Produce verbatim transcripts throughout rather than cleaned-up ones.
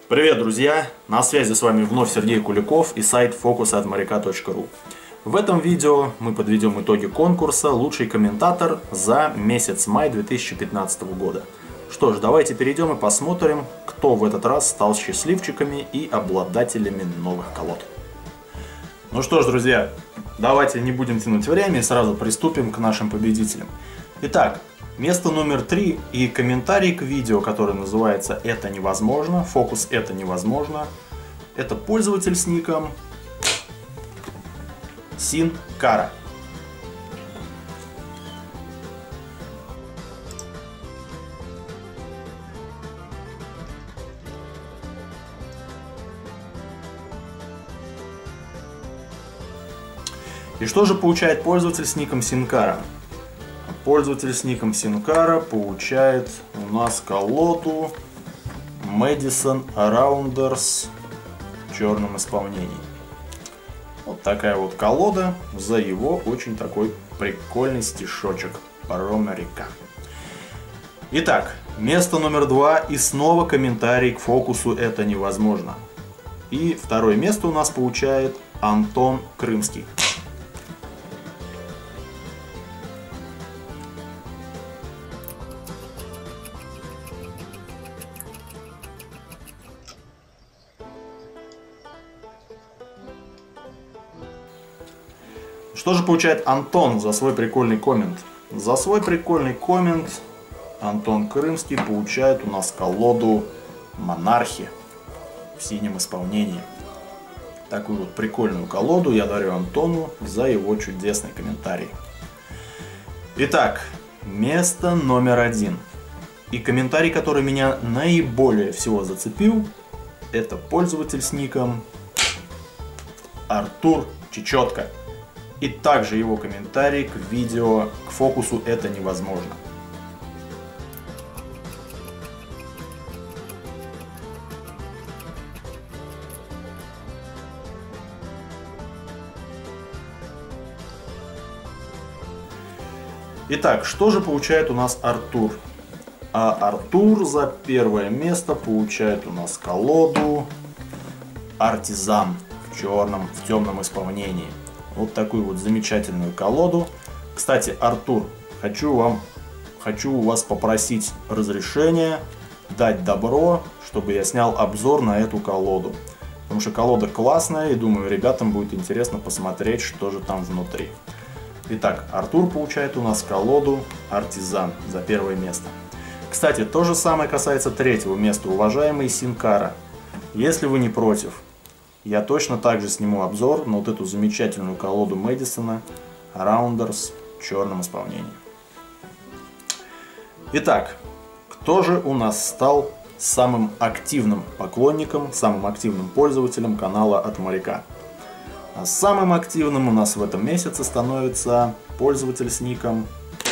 Привет, друзья! На связи с вами вновь Сергей Куликов и сайт фокус от моряка точка ру. В этом видео мы подведем итоги конкурса «Лучший комментатор» за месяц май две тысячи пятнадцатого года. Что ж, давайте перейдем и посмотрим, кто в этот раз стал счастливчиками и обладателями новых колод. Ну что ж, друзья, давайте не будем тянуть время и сразу приступим к нашим победителям. Итак, место номер три и комментарий к видео, который называется «Это невозможно», фокус «Это невозможно». Это пользователь с ником Синкара. И что же получает пользователь с ником Синкара? Пользователь с ником Синкара получает у нас колоду Madison Rounders в черном исполнении. Вот такая вот колода за его очень такой прикольный стишочек про моряка. Итак, место номер два и снова комментарий к фокусу «Это невозможно». И второе место у нас получает Антон Крымский. Что же получает Антон за свой прикольный коммент? За свой прикольный коммент Антон Крымский получает у нас колоду Монархи в синем исполнении. Такую вот прикольную колоду я дарю Антону за его чудесный комментарий. Итак, место номер один. И комментарий, который меня наиболее всего зацепил, это пользователь с ником Артур Чечетка. И также его комментарий к видео, к фокусу «Это невозможно». Итак, что же получает у нас Артур? А Артур за первое место получает у нас колоду Артизан в черном, в темном исполнении. Вот такую вот замечательную колоду. Кстати, Артур, хочу вам, хочу у вас попросить разрешения дать добро, чтобы я снял обзор на эту колоду. Потому что колода классная, и думаю, ребятам будет интересно посмотреть, что же там внутри. Итак, Артур получает у нас колоду Артизан за первое место. Кстати, то же самое касается третьего места, уважаемый Синкара. Если вы не против, я точно также сниму обзор на вот эту замечательную колоду Madison Rounders в черном исполнении. Итак, кто же у нас стал самым активным поклонником, самым активным пользователем канала от моряка? А самым активным у нас в этом месяце становится пользователь с ником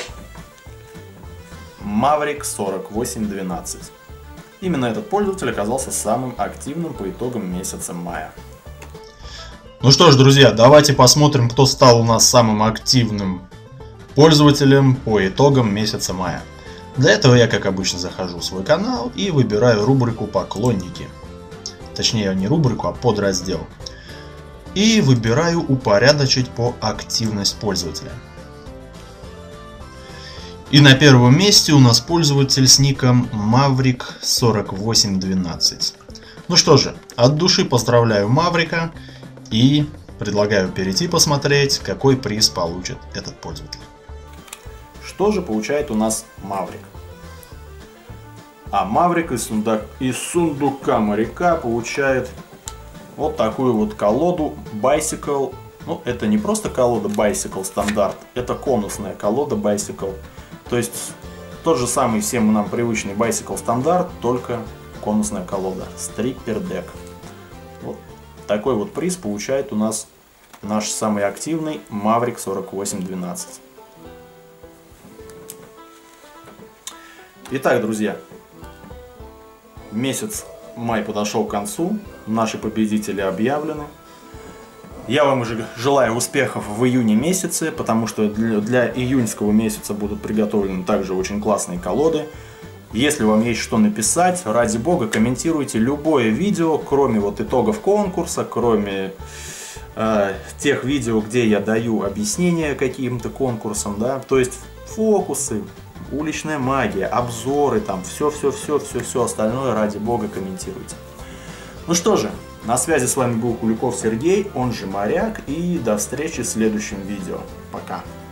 Maverick сорок восемь двенадцать. Именно этот пользователь оказался самым активным по итогам месяца мая. Ну что ж, друзья, давайте посмотрим, кто стал у нас самым активным пользователем по итогам месяца мая. Для этого я, как обычно, захожу в свой канал и выбираю рубрику «Поклонники». Точнее, не рубрику, а подраздел. И выбираю «Упорядочить по активность пользователя». И на первом месте у нас пользователь с ником Maverick сорок восемь двенадцать. Ну что же, от души поздравляю Маврика и предлагаю перейти посмотреть, какой приз получит этот пользователь. Что же получает у нас Маврик? А Маврик из, сундук... из сундука моряка получает вот такую вот колоду Bicycle. Ну, это не просто колода Bicycle стандарт, это конусная колода Bicycle. То есть тот же самый всем нам привычный Bicycle стандарт, только конусная колода. Stripper Deck. Вот такой вот приз получает у нас наш самый активный Maverick сорок восемь двенадцать. Итак, друзья, месяц май подошел к концу, наши победители объявлены. Я вам уже желаю успехов в июне месяце, потому что для, для июньского месяца будут приготовлены также очень классные колоды. Если вам есть что написать, ради бога, комментируйте любое видео, кроме вот итогов конкурса, кроме э, тех видео, где я даю объяснения каким-то конкурсам, да, то есть фокусы, уличная магия, обзоры, там, все-все-все-все-все остальное, ради бога, комментируйте. Ну что же, на связи с вами был Куликов Сергей, он же Моряк, и до встречи в следующем видео. Пока.